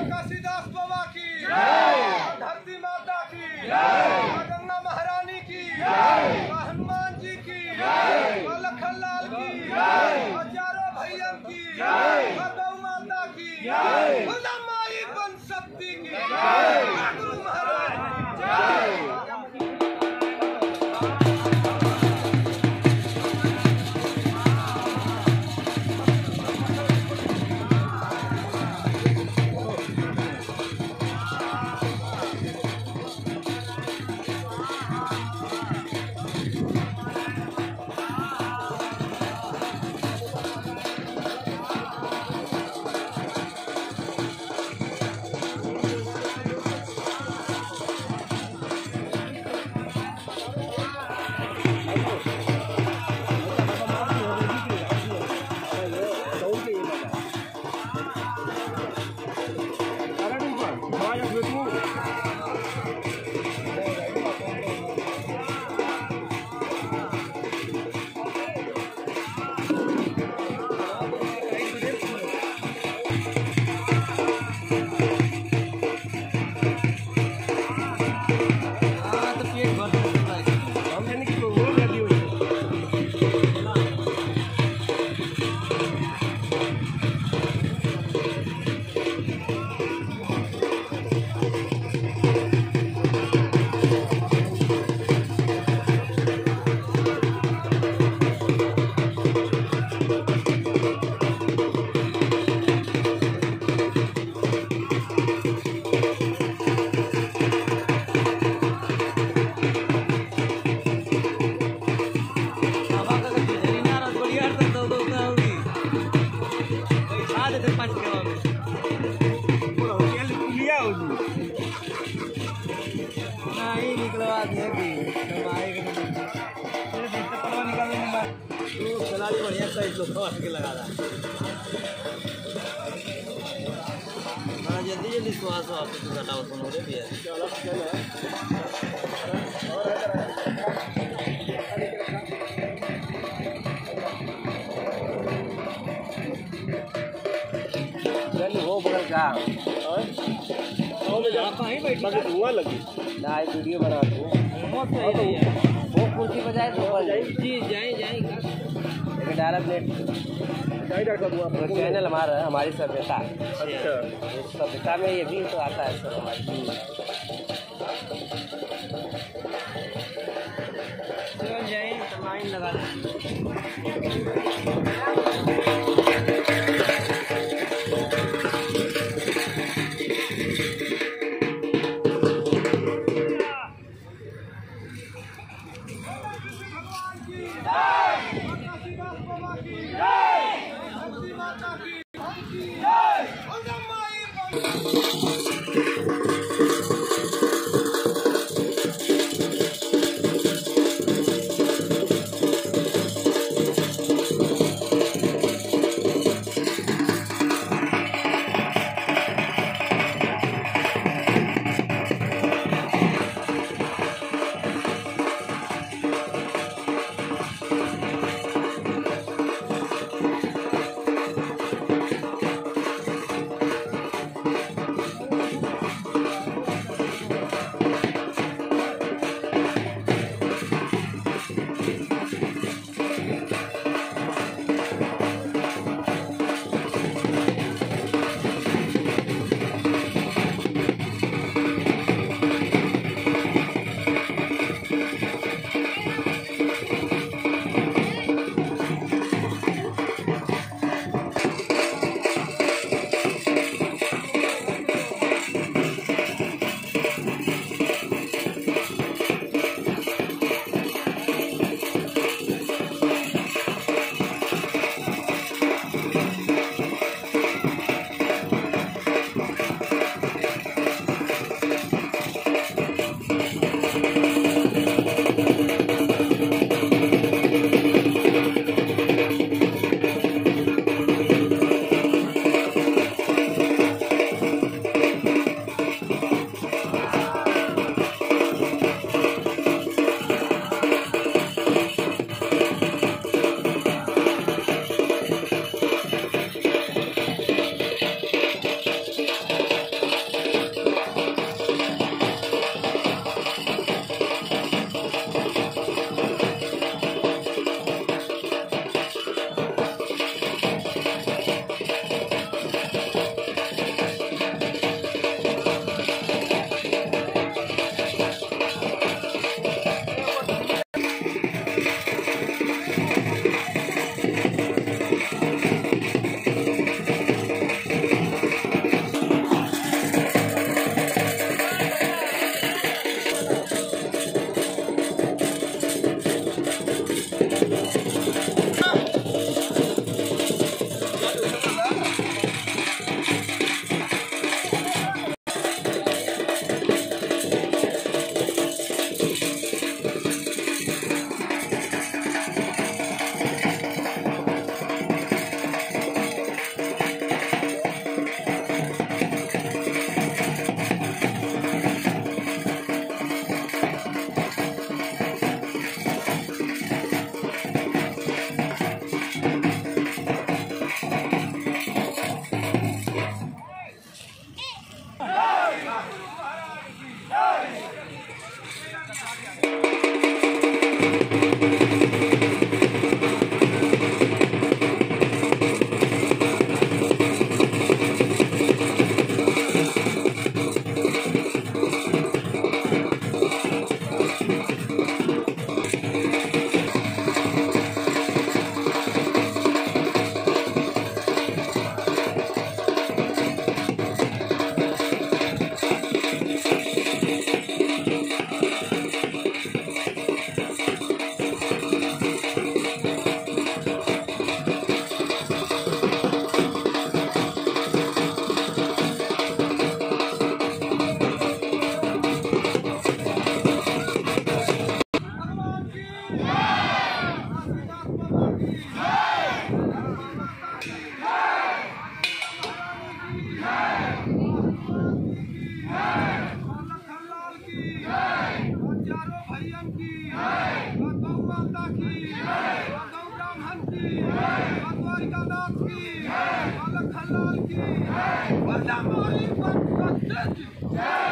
काशीदास बाबा की धरती माता की गंगा महारानी की हनुमान जी की लखनलाल की हजारों भैया की गौ माता की माई बन शक्ति की गुरु महाराज जल्दी जल्दी श्वास घटाओ सुनो रे भैया वो बगल का मगर धुआं लगी ना वीडियो बना दो वो कुर्सी पर जाए तो जी जाए डाला प्लेट चैनल हमारा हमारी सभ्यता। अच्छा सभ्यता में ये भी तो आता है सर हमारी जाए लाइन लगा गौ माता की, गौ ब्राह्मण की, द्वारिकानाथ की, लखनलाल की,